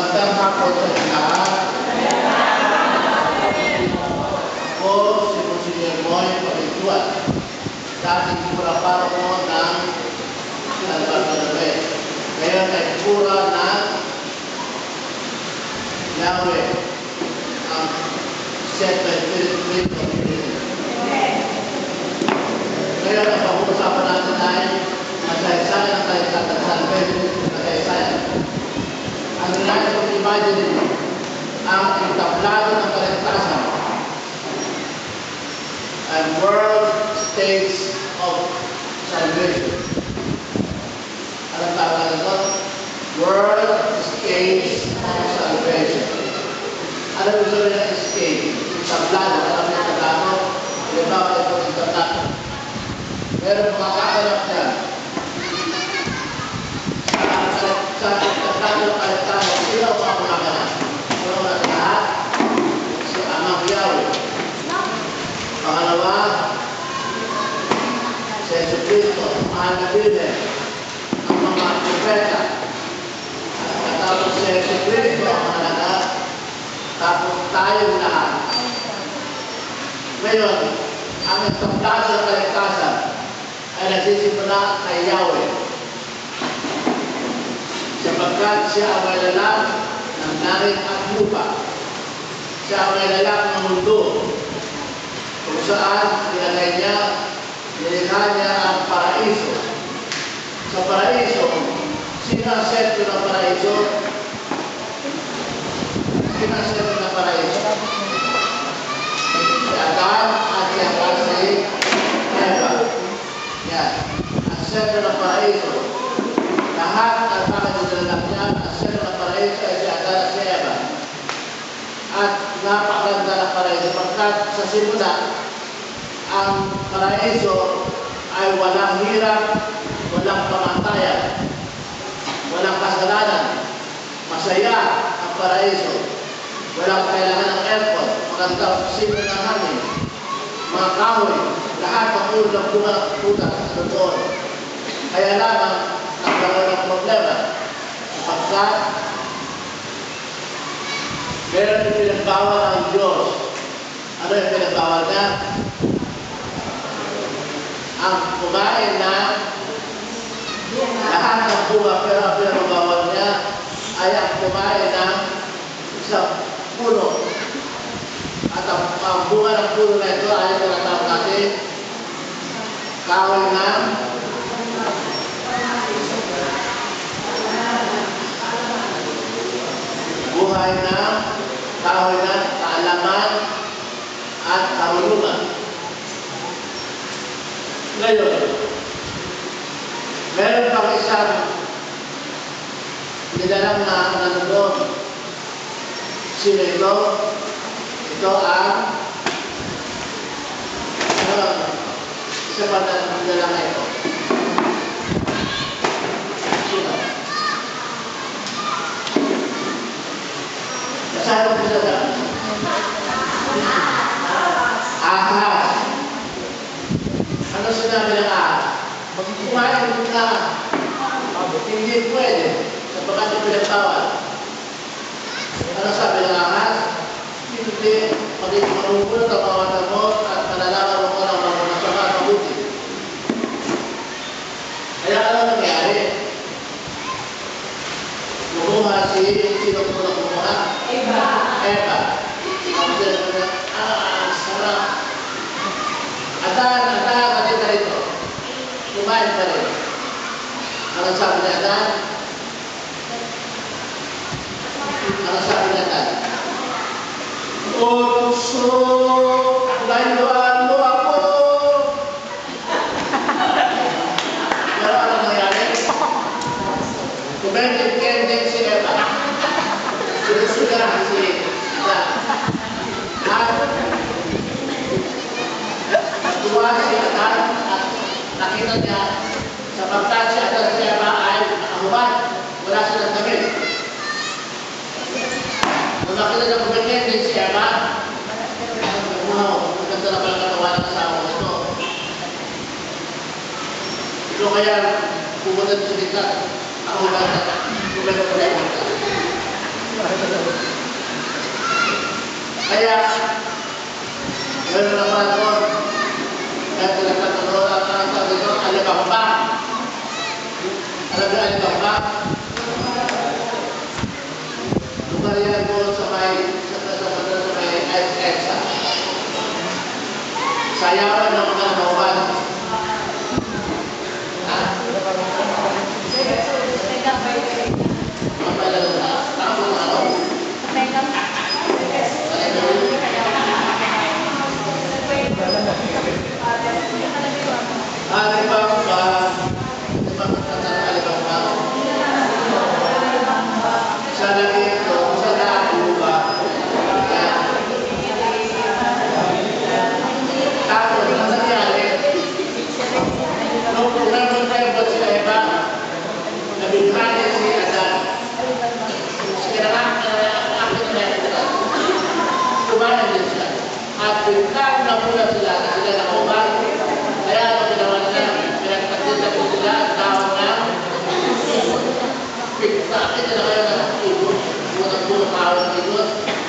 Magandang hapon sa lahat. Ako si Monsignor Moy Pagituan, dating pura-paro mo ng San Bartolome. Ngayon ay pura ng Yahweh, ang Shepherd Philippine Community. Ngayon ang pag-uusapan natin ay masaysayan ng kaligtasan sa San Pedro masaysayan. Ang nilais kong imagine ang entablado ng kaligtasan and world states of salvation. Anong tawag nito? World states of salvation. Ano gusto nila escape? Entablado. Alam niyo na damo? Halimbawa ito ang entablado. Meron mga kakalap niya. Sa entablado ng kaligtasan, sila ang mga kumakalap. Una na lahat, si Amang Yahweh. Pangalawa, si Jesucristo, mahal na Biblia, ang mga propeta. At tapos si Jesucristo, ang mahalaga, tapos tayo lahat. Ngayon, ang entablado ng kaligtasan ay nagsisimula kay Yahweh. Sapagkat siya ang may lalang ng langit at lupa. Siya ang may lalang ng mundo. Kung saan nilagay niya, nilikha niya ang paraiso. Sa paraiso, sino ang sentro ng paraiso? Sino ang sentro ng paraiso? Si Adam at si Eva. Yan. Ang sentro ng paraiso. Lahat ng pagkakadalalang niya, ang sentro ng paraiso ay si Adam at si Eva. At napakaganda ng paraiso pagkat sa simula, ang paraiso ay walang hirap, walang pamatayan, walang kasalanan. Masaya ang paraiso. Walang kailangan ng airport, magandang simple ng hangin, mga kahoy, lahat ng ulo ng putas sa doon. Kaya lamang nagkaroon ng problema. Sapagkat meron yung pinagbawal ng Diyos. Ano yung pinagbawal niya? Ang kumain na lahat ng bunga, pero ang pinagbawal niya ay ang kumain ng isang puno. At ang bunga ng puno na ito ay tinatawag natin kahoy ng buhay na kahoy ng kaalaman at kahulugan. Ngayon, meron pang isang nilalang na nanonood. Sino ito? Ito ang isa pa na nilalang na ito. Sino? Saan mo sila dyan? Ahas. Ano sinabi ng ahas? Kumain mo na. Hindi pwede. Sapagkat yung pinagbawal. Ano sabi ng ahas? Hindi. Magiging manugulo ang pawatan mo at malalaman mo ng mga masama at mabuti. Kaya ano nangyari? Kumuha sino kumuha? Eva. Ang sinabi na, sarap. Adan, nakita rito. Kumain pa rin. Anong sabi ni Adan? Anong sabi ni Adan? O tukso, layuan mo ako. Pero anong nangyari? Kumending si Eva. Sinusugan si Adan. At natuwa si Adan at nakita niya sapagkat si Adan si Eva ay nakahuman. Wala silang damit. Nung nakita niya kumending si Eva, wow, maganda na pala katawan ng asawa nito. Ito kaya pumunta sa kita. Ako ba? Kumending si Eva. Kaya, meron naman po, kaya pinagkatuloy ang sabi ko, alibamba. Alam niyo alibamba? Lugar yan po sa may ISEXA. Sayawan ng mga naman. At biglang na muna sila na sila nakuman. Kaya ang ginawa nila, pinagpagdita po sila ang tao na bakit na kayo nakakibot? Bunang-bunang tao ng ibot.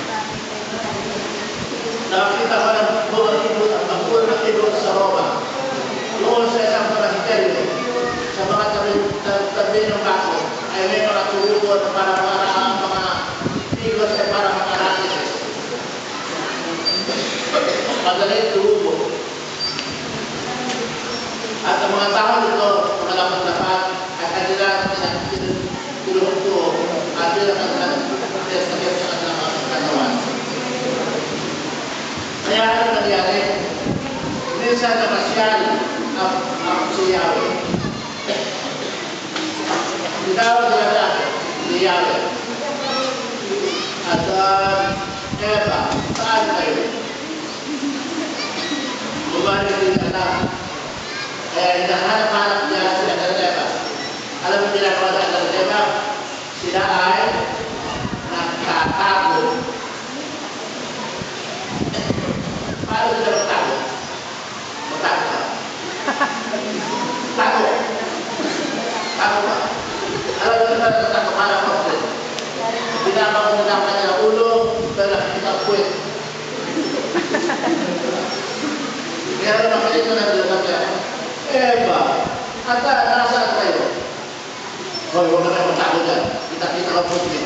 Nakakita ko ng bunang ibot at magpunang ng ibot sa Roma. Doon sa isang monasterio, sa mga tabi ng bako, ay may mga tulubon para mga igos ay para mga aratises. Madalay tulubo. At ang mga tao dito, mga lapat-lapat, ay kanila tinulunto at yun ang kanilang sa kanilang katawan. Kaya ano nangyari? Minsan na masyal ang si Yahweh. Tinawag nila dati, ni Yahweh. At Eva, saan kayo? Bumalik din anak. Kaya hinahanap-hanap niya sila ng Eva. Alam mo ginagawa ng Eva? Sila ay nagtatago. Paano sila magtago? Magtago ka. Tago. Tago ka. Alam mo sila nagtago para kapatid. Binabang mo na ang kanilang ulo, pero nakikita ang puwet. Kaya naman kayo na naglalang niya. Eva, nasaan kayo? Hoy, huwag na kayo magtago dyan. Kita-kita ka po siya.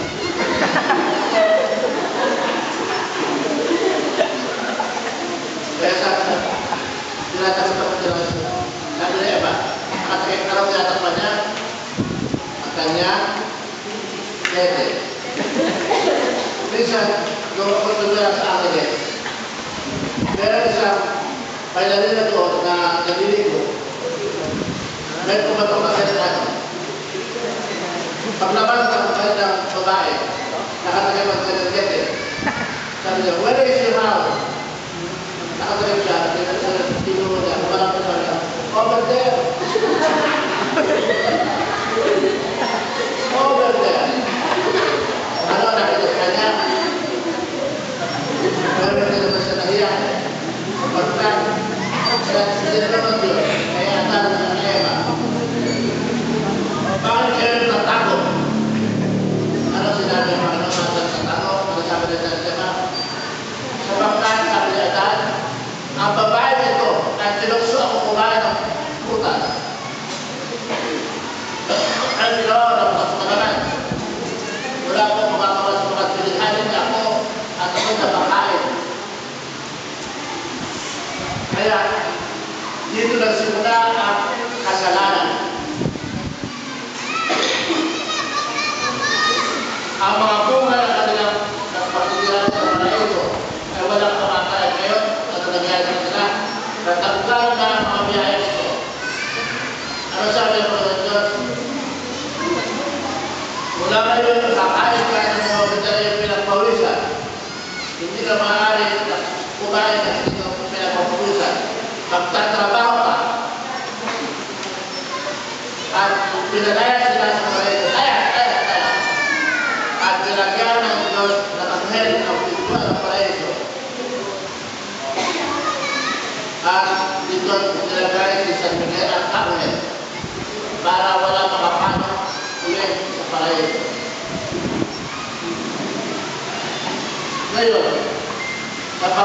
Kaya sabi na, tinatakot ako nila. Sabi na Eva, nakatakit na raw tinatakpan niya ang kanya nete. Minsan, nung ako naglalang sa akin eh, meron isang bailarin na doon na naliligo. May tumatong kasi ano. Paglabas ng babae, nakatagay mag-senagete. Sabi niya, where is your house? Nakatagay siya, tinuro niya, walang kasama. Over there. Over there. Ano nakita sa kanya? Meron na naman siya nahiyak. Pagkat, hindi na naman yun. Kaya atalo na Eva. Bakit kayo natatakot? Ano sinabi ng mga natatakot? Ano sabi nila sa Eva? Sapagkat, sabi niya Adan, ang babae nito ay tinukso ako kumain ng putas. Ay, ginawa ng pagkakaman. Wala akong makakawas mga pilihanin ako at ako na makain. Kaya, dito nagsimula ang kasalanan. Ang mga bunga na kanilang pagtitiran sa paraiso ay walang kamatayan ngayon at nangyayari na sila. Natanggal na ang mga biyaya nito. Ano sabi ng mga Diyos? Mula ngayon, kakain ka ng mga vegetarian pinagpawisan. Hindi ka maaari na kumain na hindi ka pinagpawisan. Magtatrabaho ka. At pinalaya sila sa paraiso. Kaya. At nilagyan ng Diyos na anghel ang pintuan ng paraiso. At dito nilagay si San Miguel ang anghel para wala makapano ulit sa paraiso. Ngayon,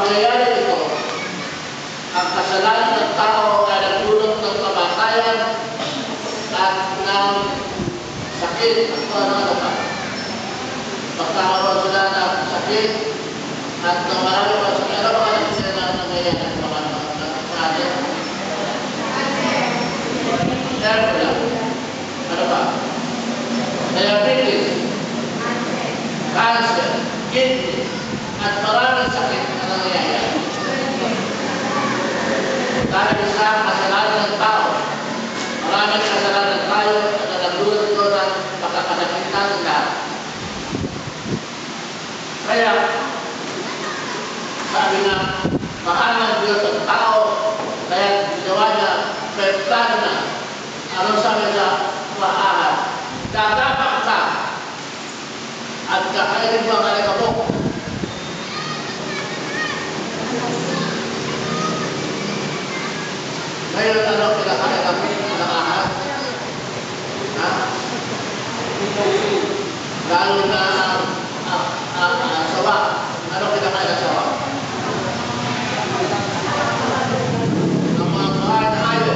pangyayari ito, ang kasalanan ng tao ay nagdulot ng kamatayan at ng sakit at kung ano pa. Pagkakaroon sila ng sakit at ng marami pa sa kaya mga nagsila na nangyayari ng mga natin. Ano ba? Diabetes, cancer, kidney, at maraming sakit na nangyayari. Dahil sa kasalanan ng tao, maraming kasalanan tayo na nagdulot ito ng pagkakasakitan ng lahat. Kaya, sabi na, mahal ng Diyos ang tao, kaya ginawa niya, may plano na. Ano sabi niya? Maahan. Dadapak ka at kakainin mo ang alikabok. Ngayon, ano kinakain kami ng ahas? Ha? Lalo na sawa. Ano kinakain ng sawa? Ang mga mahal na ayaw.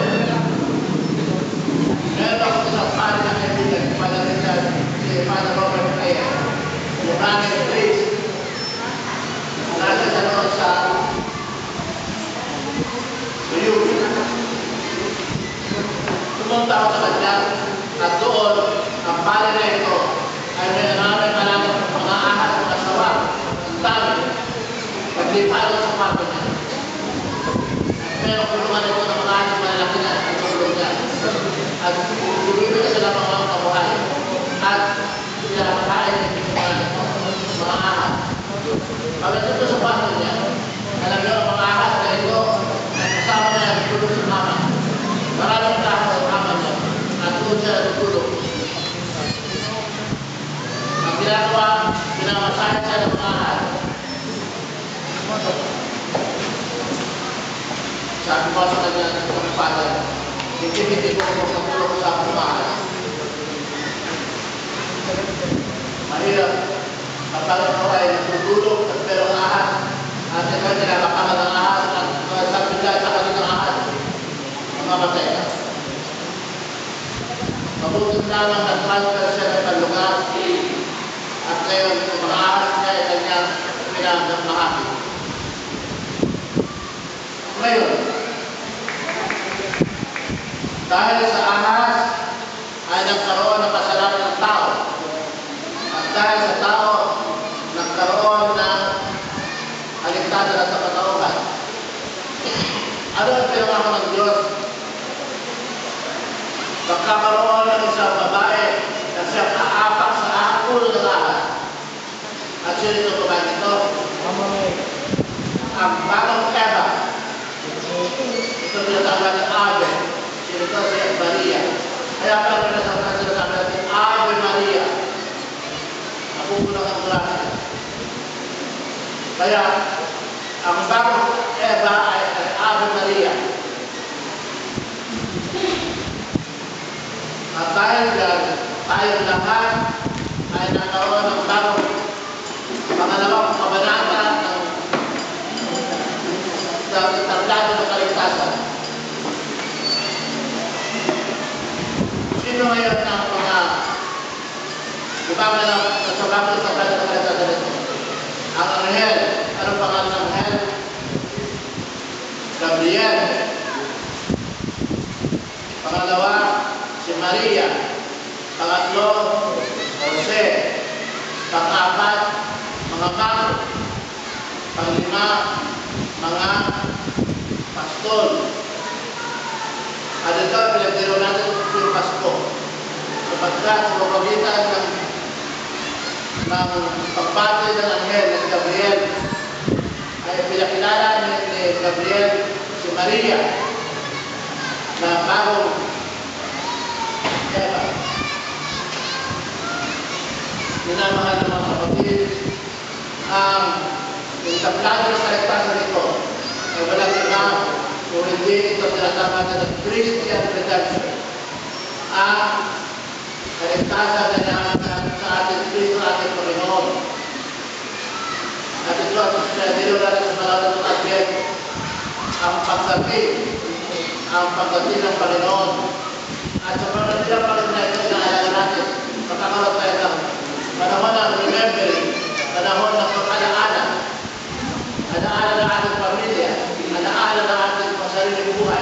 Meron ako sa pari na kaibigan, pala rin siya, si Father Robert Ayer, yung aming priest. Nasa siya noon sa Uyubi. Pumunta ako sa kanya at doon, ang pari na ito ay may naraming malamang mga ahas, mga sawa, ang dami. Naglipalo sa kwarto niya. Pero kulungan ito ng mga ahas, malalaki na ang tulong niya. At tulungan niya sila mga kabuhay. At pinapakain niya mga ahas. Pag ito sa kwarto niya, alam niyo ang mga ahas na ito, kasama niya ang tulong sa mama. Maraming tao sa mama niya. At doon siya natutulog. Ang ginagawa, pinamasahin siya ng mga ahas. Sabi ko sa kanya ng Father, hindi ko magpapulong sa akong mahal. Mahirap, kapag ako ay natutulog at merong ahas, at ikaw nilakapangan ng ahas, at sabi niya sa kanya ng ahas, mamamatay ka. Mabuting lamang na-transfer siya ng panlugar, at ngayon, yung mga ahas niya ay kanyang pinamahagi. Ngayon, dahil sa ahas ay nagkaroon ng kasalanan ng tao. At dahil sa tao, nagkaroon ng aligtasan at kapatauhan. Ano ang pinangako ng Diyos? Magkakaroon ng isang babae na siya kaapak sa ulo ng ahas. At sino itong babae nito? Ang bagong Eva. Ito tinatawag ng Ave. Ito si Maria. Kaya pala sinasabi natin, Ave Maria. Napupulang ang grasya. Kaya, ang bagong Eva ay Ave Maria. At dahil dyan, tayong lahat ay nakaroon ng bagong pangalawang kabanata ng tratado ng kaligtasan. Sino ngayon ang mga ibang sa bagong tratado ng kaligtasan ito? Ang Anghel. Anong pangalan ng Anghel? Gabriel. Pangalawa, si Maria. Pangatlo, Jose. Pang-apat, mga monk. Pang-lima, mga pastol. At ito, pinagdiro natin yung Pasko. Kapagkat sa pamagitan ng pagbati ng Anghel na si Gabriel, ay pinakilala ni Gabriel si Maria na bagong Eva. Minamahal ng mga kapatid, ang tablado ng kaligtasan nito ay walang iba o hindi ito tinatawag ng Christian redemption. Ang kaligtasan na naman sa ating Kristo, ating Panginoon. At ito ang pinadilo natin sa malalong ng Advent ang pagdating ng Panginoon. At sa pagdating ng Panginoon na ito, inaalala natin, magkakaroon tayo ng panahon ng remembering, panahon ng pag-alaala, alaala ng ating pamilya, alaala ng ating sariling buhay.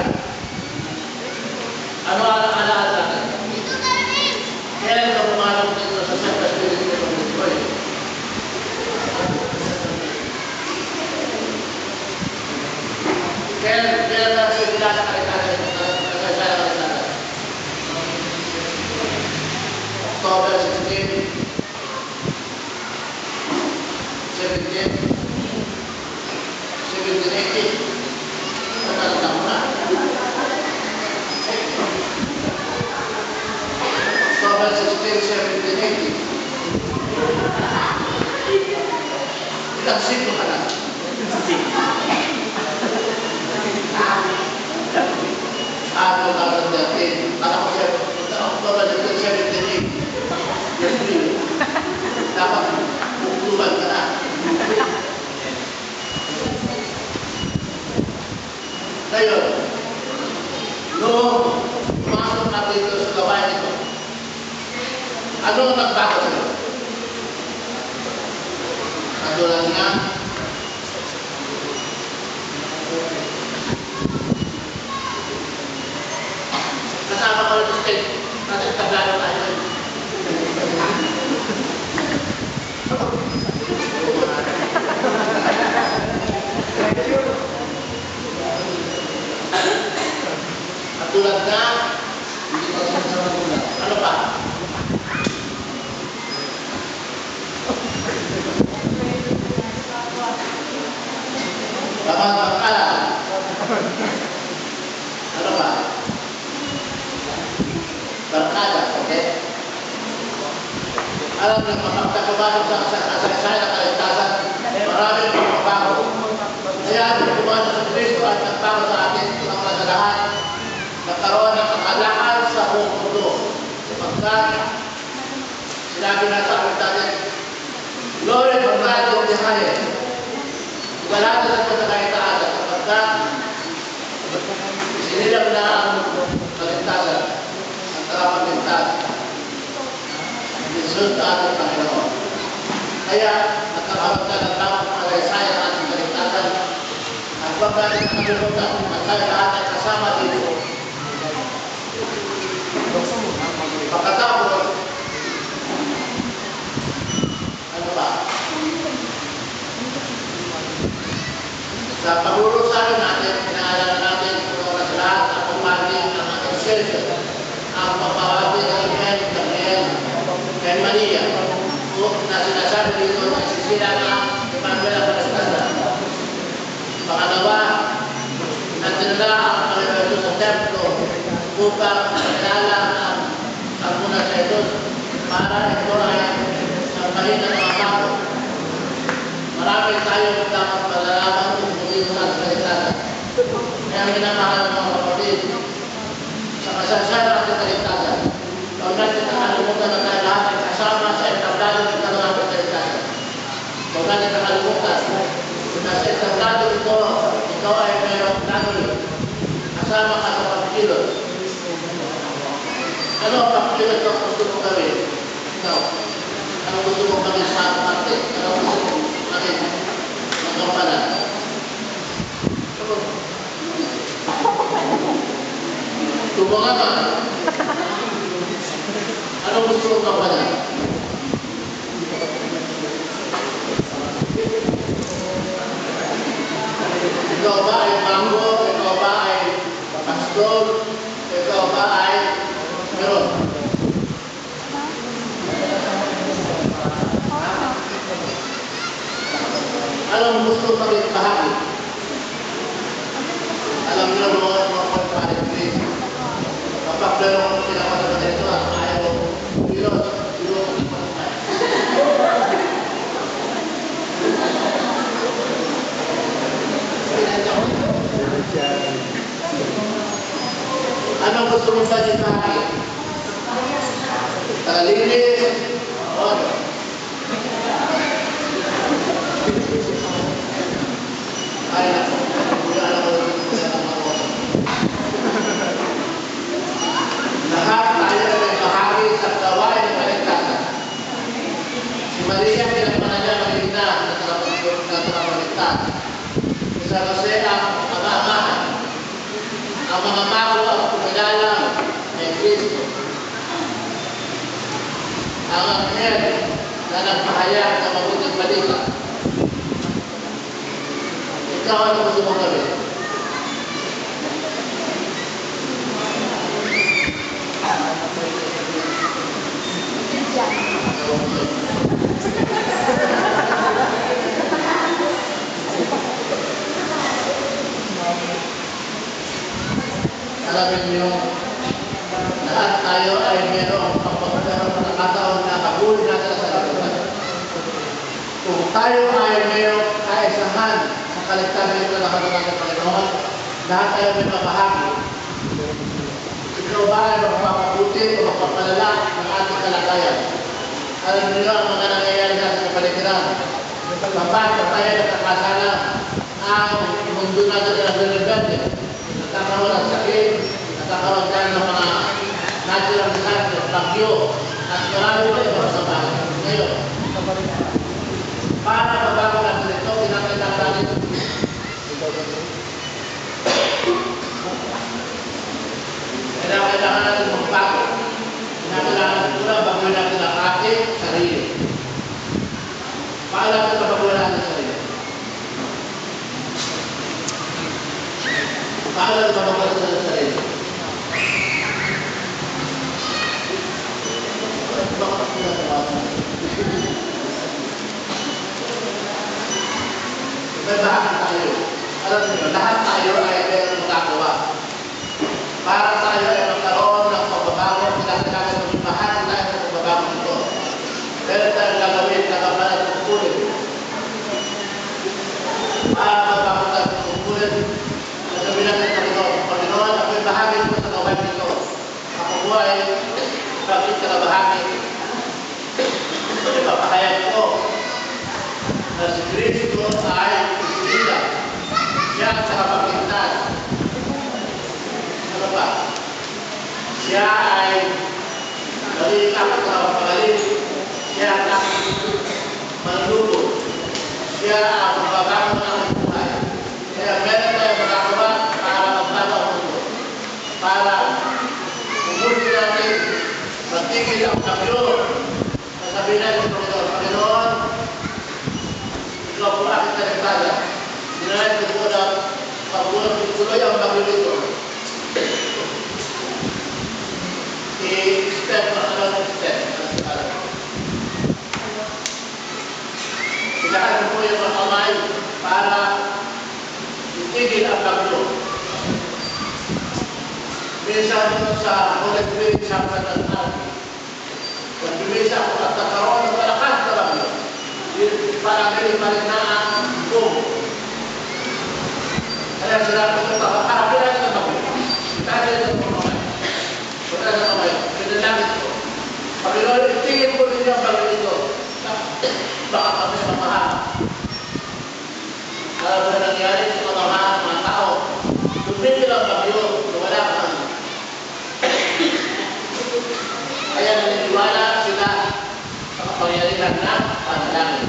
Ano alaala natin? Kailan ka pumanong dito sa Santa Spirit ng Panginoon? Kailan na siya kilala kalitasan? October 16, 17, 18. Matanda mo na. October 16, 17, 18. Ilang siglo ka na? Ano naman natin? Alam ko siya, October 17, 18. Dapat bukluban ka na. Ngayon, noong pumasok na dito sa gawain ito, ano ang nagbago sa'yo? Katulad nga, kasama ko rin state, natin tablado tayo. Katulad na, ano pa? Laman Bangkala. Ano pa? Barkada, okay? Alam niyo, makapagkabanog sa kasaysayan ng kaligtasan, maraming magbabago. Kaya yung kumano sa Kristo at nagbago sa atin ng mga lahat, nagkaroon ng kakalakal sa buong mundo. Sapagkat, sinabi na sa akin natin, Glory to God in the highest. Ibalata sa ito sa kaitaasan, sapagkat sinilang na ang kaligtasan, ang tarapagligtas. Isunod na ating Panginoon. Kaya, nagkakaroon ka ng tamang kasaysayan ng ating kaligtasan. At huwag natin nakalimutan at tayo lahat ay kasama dito. Pagkatapos, ano ba? Sa paglurusahan natin, pinaalala natin kung sa lahat ang pumating ng ating shelter, ang pagpapawati ng Imen, Daniel, and Maria, na sinasabi dito na sisila na Emmanuel ang Palastasan. Pangalawa, nagdala ang Panginoon sa templo upang kilala ang pagmuna sa ito para ito ay sampahin ng mga tao. Marami tayong dapat palalaman kung hindi mo ang kaligtasan. Kaya minamahal ng mga kapatid, sa kasasyan ng ating kaligtasan, huwag natin nakalimutan na tayo lahat ay kasama sa entablado ng kaluhan ng kaligtasan. Huwag natin nakalimutan na sa entablado ito, ikaw ay mayroong nanoy. Kasama ka sa pagkilos. Ano ang pagkilos na gusto mong gawin? Ikaw. Ano gusto mong gawin sa parte? Ano gusto mong gawin? Magampanan. Tumungan ka. Ano gusto mong gampanan? Ikaw ba ay mango? Ikaw ba ay pastor? Ikaw ba ay meron? Anong gusto maging bahagi? Alam niyo mga pagpapalit Chris. Kapag gano'n ang pinapatagal nito, ayaw mo, Diyos, anong gusto mong bagay bahagi? Tagalinis, ano? Ay, naku. Hindi alam ko rin kung saan ang mga lahat tayo ay bahagi sa gawain ng kaligtasan. Si Maria, kailangan niya maligtas na trapaligtas. Si San Jose ang ama-amahan. Ang mga mago ang kumilala ay Kristo. Ang anghel na nagpahayag ng mabuting balita. Ikaw ano gusto mong gawin? Alamin niyo, lahat tayo ay mayroong pagkakataon na pag-uli natin sa kaligtasan. Kung tayo ay mayroong kaisahan sa kaligtasan nito na nakatulad ng Panginoon, lahat tayo may mabahagi. Ikaw ba ay magpapabuti o magpapalala ng ating kalagayan? Alam niyo ang mga nangyayari sa ating kapaligiran. Kapag tayo nagkakasala, ang mundo natin na nagaganda. Nagkakaroon ng sakit, nagkakaroon tayo ng mga natural disaster, bagyo, at marami pa yung mga bahay. Ngayon, para mabago natin ito, pinakailangan natin kailangan natin magbago. Kailangan natin muna baguhin natin ang ating sarili. Paano natin mabaguhin natin ang sarili? Paano natin mabaguhin natin ang sarili? May bahagi tayo. Alam niyo, lahat tayo ay mayroong magagawa. Para tayo ay magkaroon ng pagbabago, kailangan maging bahagi tayo sa pagbabago nito. Meron tayong gagawin na kapalat ng tungkulin. Para magbago tayo ng tungkulin, nagawin natin ng Panginoon, ako'y bahagi ko sa gawain nito. Ako po ay bakit ka na bahagi? Ipapahayag ko na si Kristo ay Bida. Siya ang nakapagligtas. Ano ba? Siya ay naging ako sa pagaling. Siya ang manluto. Siya ang magbabago ng buhay. Kaya meron tayo magagawa para magbago ang mundo. Para umulit natin magtigil ang Panginoon. Sabihin natin ng Panginoon, ikaw po aking kaligtasan. Dinalain ko po na pagbulang tuloy ang bagyo nito. I-step na anong step. Kailangan po yung mga kamay para itigil ang bagyo. Minsan sa ulit sa pagkakas. Kung dumisa ako at nakaroon ng malakas na bagyo, parang balik na ang boom. Kaya sila ko ito, harapin natin ang bagyo. Kita nila ito po naman. Punta na naman yun. Pinalangit ko. Panginoon, itingin po ninyo ang bagyo nito. Baka kami mamahal. Alam mo na nangyari sa mamahal ng mga tao. Tumigil ang bagyo, wala kang. Kaya naniniwala sila sa kapangyarihan na panalangin.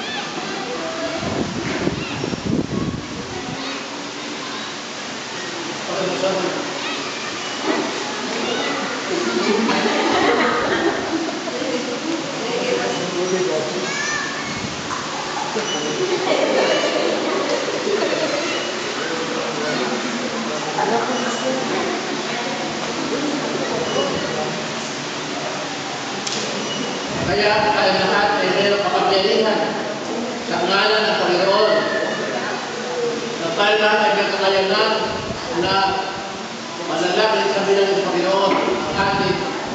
Kaya kayong lahat ay mayroong kapangyarihan sa ngalan ng Panginoon. Na tayo lahat ay may kakayanan na manalangin sa bilang ng Panginoon ang ating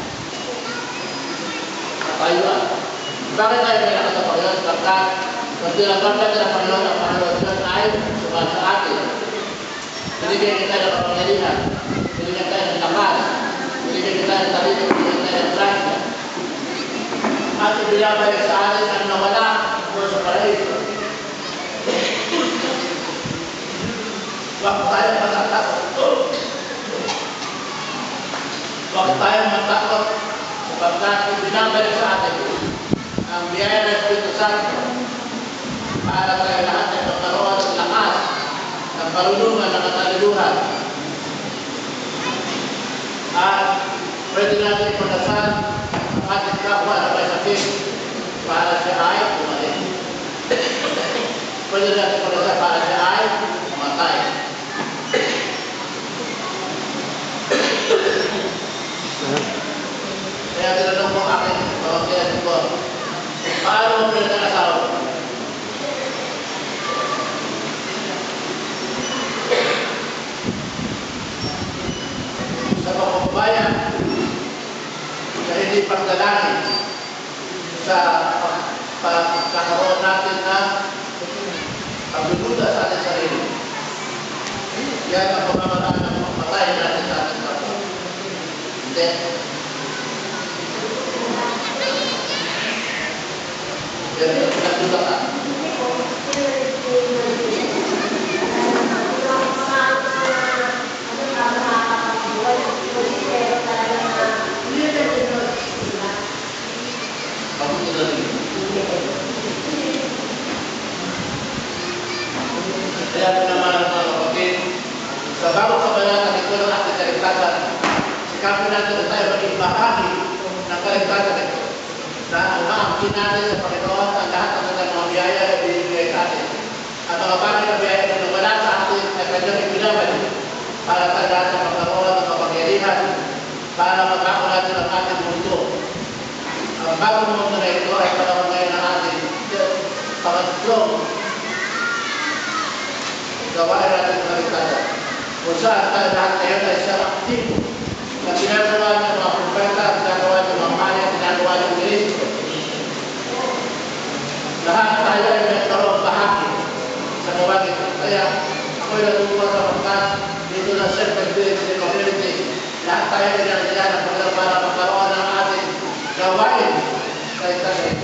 kapayuan. Bakit tayo may lakas sa Panginoon? Sapagkat kung tinagap natin ang Panginoon, ang Panginoon Diyos ay suman sa atin. Binigyan kita ng kapangyarihan, binigyan tayo ng lakas, binigyan kita ng talino, binigyan tayo ng grasya. At ibinabalik sa atin ang nawala mula sa paraiso. Huwag tayong matatakot. Huwag tayong matakot sapagkat ibinabalik sa atin ang biyaya ng Espiritu Santo para tayo lahat ay magkaroon ng lakas ng karunungan ng katalinuhan. At pwede natin ipagdasal ang ating kapwa na may sakit para siya ay umalis. Pwede natin ipagdasal para siya ay umatay. Kaya tinanong mo akin, pamangkilan ko, paano mo pinag-asawa? Sa pagpapabayan, sa hindi pagdalangin, sa pagkakaroon natin na pagdududa sa ating sarili. Yan ang pagmamalaan ng pagpatay natin sa ating kapwa. Hindi. Yan ang pinagduda ka. Kaya naman ang mga kapatid, sa bagong kabanata ito ng ating kaligtasan, sikapin natin na tayo maging bahagi ng kaligtasan ito. Na umaangkin natin sa Panginoon ang lahat ng mga biyaya na binibigay sa atin. At mga bagay na biyaya na wala sa atin ay kanyang ibinabalik para tayo natin magkaroon ng kapangyarihan para magkakaroon natin ang ating mundo. Ang bagong mundo na ito ay panahon ngayon ng ating pangatlong gawain natin ng kaligtasan. Kung saan tayo lahat ngayon ay siyang aktibo na ginagawa niya mga propeta, ginagawa niya mga maya, ginagawa niya ng Kristo. Lahat tayo ay nagkaroon bahagi sa gawain. Kaya ako'y natutuwa sa pagkat dito na self-ability community. Lahat tayo ay nandiyan para magkaroon ng ating gawain sa internet.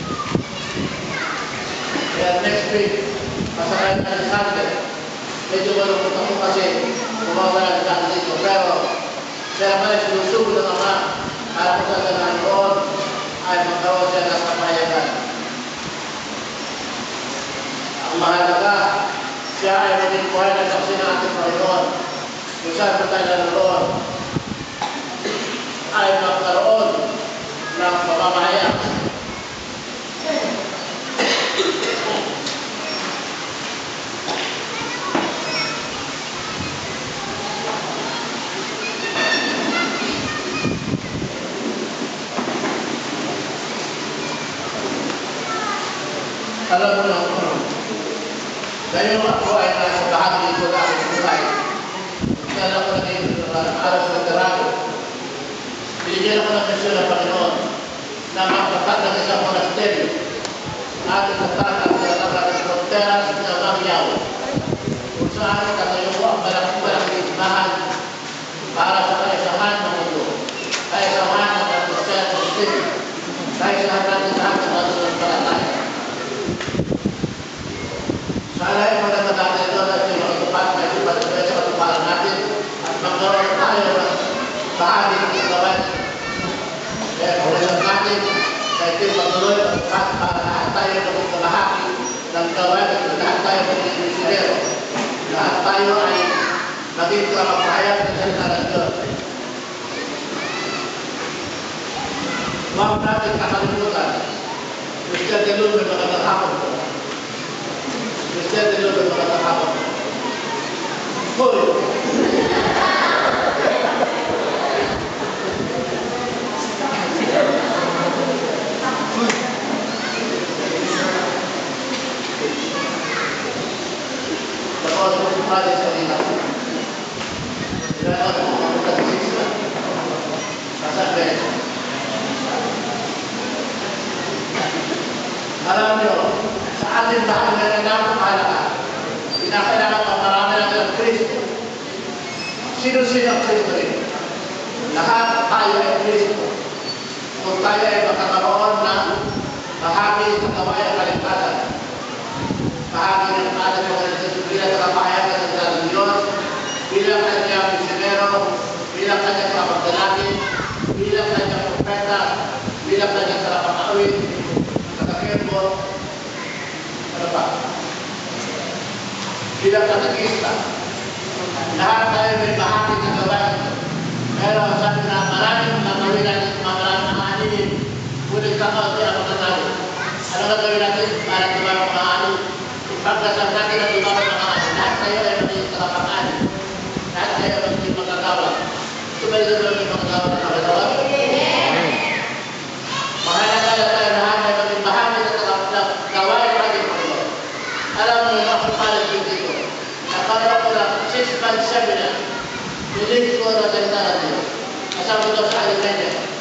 Kaya next week, masakay na sa Sunday. Medyo malungkot ako kasi kumawala na dito. Pero siya naman ay sinusugod ng Ama para kung sa ganang roon ay magkaroon siya ng kapayagan. Ang mahalaga, siya ay maging buhay na saksi ng ating Panginoon. Kung saan pa tayo naroon ay magkaroon ng pamamahayag. Alam mo na ako, dahil ako ay nasa bahagi ito na aking buhay. Kaya ako na dito ng araw sa Tarado. Binigyan ako ng misyon ng Panginoon na magpatat ng isang monasteryo. Ating natatat sa tapat ng fronteras ng Mangyaw. Kung saan katayo ko ang malaking imahan para sa kaisahan ng mundo. Kaisahan ng Kristiyan ng Steve. Kaisahan natin lahat ng mga palataya. Sana ay maganda natin ito na siya makatupad, may tupad sa katuparan natin at magkaroon tayo ng bahagi ng gawain. Kaya kung natin, kaya ito'y patuloy at para lahat tayo ng bahagi ng gawain at lahat tayo maging misionero. Lahat tayo ay maging kapapahayag ng salita ng Diyos. Huwag natin kakalimutan, Christian de Luz, may magandang hapon po. Christian de Luz, may magandang hapon po. Hoy! Tapos mo si Padre sa Lina. Sinanod mo mga katisisman. Kasabi. Alam niyo, sa ating lahat na napakahalaga, pinakailangan ang marami natin ng Kristo. Sino-sino ang Kristo rin? Lahat tayo ay Kristo. Kung tayo ay makakaroon ng bahagi sa gawain ng kaligtasan, bahagi ng ating mga nagsusubilan sa kapahayagan ng Diyos, member, ano ba? Bilang katekista, lahat tayo may bahagi ng gawain ito. Pero sabi na maraming gagawin natin, maraming mga aninin, ngunit kakaunti ang magkakali. Ano gagawin natin para tumawag mga anin? Ipagdasal natin ang tumawag mga anin. Lahat tayo ay magiging tagapang-anin. Lahat tayo ay magiging magkagawa. Sumayin na namin magkagawa ng magkagawa. Mahalaga na tayo lahat ay maging bahagi ng gawain ng ating Panginoon. Alam mo yung mga papalit dito. Nakaroon ko ng 6 months seminar. Pilit ko na ganda natin. Kasama ito sa Alimenya.